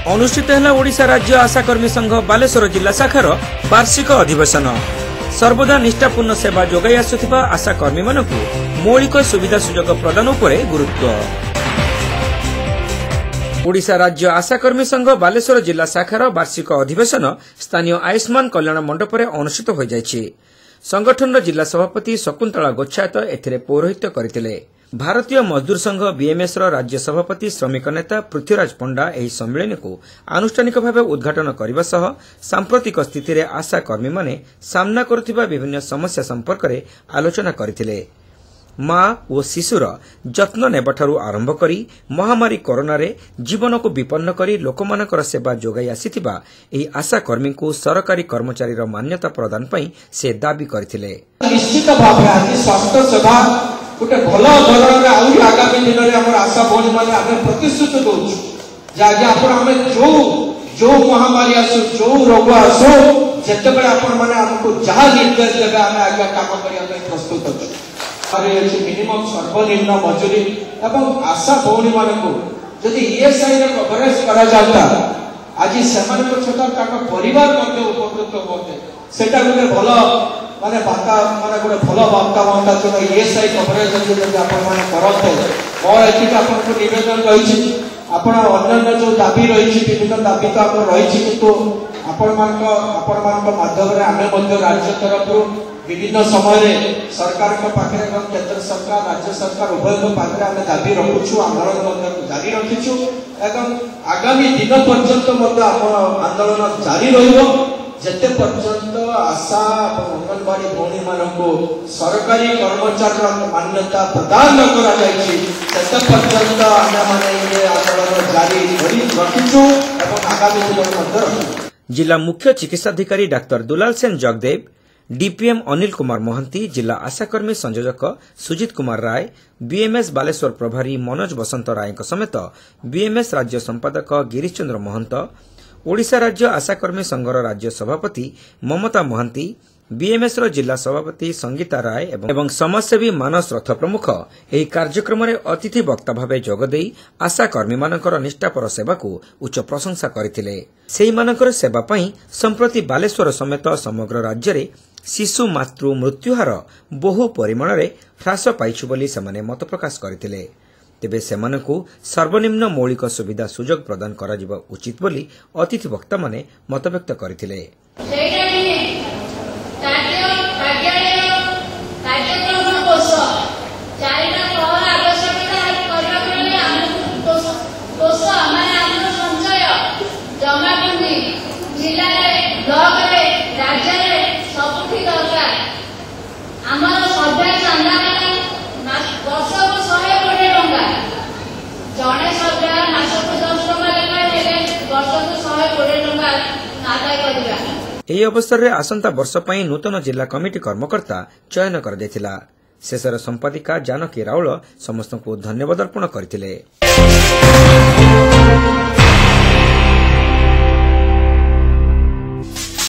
अनुष्ठित है ओडिशा राज्य आशाकर्मी संघ बालेश्वर जिला शाखार वार्षिक अधिवेशन। सर्वदा निष्ठापूर्ण सेवा जोगाई आसुथिबा आशाकर्मी मानकु मौलिक सुविधा सुजोग प्रदान उपरे गुरुत्व। ओडिशा राज्य आशाकर्मी संघ बालेश्वर जिला शाखार वार्षिक अधिवेशन स्थानीय आयुष्मान कल्याण मंडपरे अनुष्ठित हो जायछि। संगठन जिला सभापति शकुंतला गोच्छायत एथिरे पौरोहित्य करथिले। भारतीय मजदूर संघ बीएमएस राज्य सभापति श्रमिक नेता पृथ्वीराज पंडा एही सम्मेलन को आनुष्ठानिक भाव उद्घाटन करने सह सांप्रतिक स्थिति रे आशा कर्मी माने सामना करुथिबा विभिन्न समस्या संपर्क में आलोचना करथिले। मां और शिशुर जत्न नेबाठारु आरंभ करी महामारी कोरोना रे जीवन को विपन्न करी लोकमानकर सेवा जोगाई आसीथिबा एही आशा कर्मी को सरकारी कर्मचारी रो मान्यता प्रदान पई से दाबी करथिले। निश्चित भाव आज स्वास्थ्य सेवा गोटे भल धरण आगामी दिन में आशा भौणी मैंने आम प्रतिश्रुति दौर जो महामारी आसू जो रोग आसू जिते आमको जहाँ निर्देश देवे आम आगे कम करने प्रस्तुत अच्छे मिनिमम सर्वनिम्न मजूरी एवं आशा भौणी मानक जदि ईएसआई कवरेज करा जाता आज से परिवार उपकृत होते सेटा गोटे भल माने बाता माने गोटे भल बार्ता बनता जो ईएसआई कवरेज करते मोर एति आपको निवेदन रही अन्य जो दाबी रही विभिन्न दाबी तो आप रही किंतु आपण माध्यम आम राज्य तरफ विभिन्न समय सरकार पाखे केंद्र सरकार राज्य सरकार उभय पाखे आम दाबी रखुचु आंदोलन जारी रखीचु एवं आगामी दिन पर्यंत आंदोलन जारी रते पर्यंत आशा अंगनवाड़ी भौणी मानक सरकारी कर्मचारी मान्यता प्रदान न पर्यंत आंदोलन जारी रखीचु आगामी दिन जिला मुख्य चिकित्साधिकारी डाक्टर दुलाल सेन जगदेव, डीपीएम अनिल कुमार मोहंती, जिला आशाकर्मी संयोजक सुजित कुमार राय, बीएमएस बालेश्वर प्रभारी मनोज बसंत राय समेत बीएमएस राज्य संपादक गिरीश चंद्र महंत, ओडिशा राज्य आशाकर्मी संघर राज्य सभापति ममता मोहंती, बीएमएस जिला सभापति संगीता राय एवं समाजसेवी मानस रथ प्रमुख एही कार्यक्रम में अतिथि वक्ता भाव जोगदे आशाकर्मी मानकर निष्ठापर सेवा को उच्च प्रशंसा करथिले। सेही मानकर सेवा पई संप्रति बालेश्वर समेत समग्र राज्य रे शिशु मातृ मृत्युहार बहु परिमाण रे ह्रास पाइछु बोली सेमाने मत प्रकाश करथिले। तेबे सेमानकु सर्वनिम्न मौलिक सुविधा सुजोग प्रदान कराजिबा उचित बोली अतिथि वक्ता माने मतव्यक्त करथिले। ଏହି ଅବସରରେ ଆସନ୍ତା ବର୍ଷ ପାଇଁ ନୂତନ ଜିଲ୍ଲା କମିଟି କର୍ମକର୍ତ୍ତା ଚୟନ କରାଯାଇଥିଲା। ଶେଷରେ ସମ୍ପାଦିକା ଜାନକୀ ରାଉଳ ସମସ୍ତଙ୍କୁ ଧନ୍ୟବାଦ ଅର୍ପଣ କରିଥିଲେ।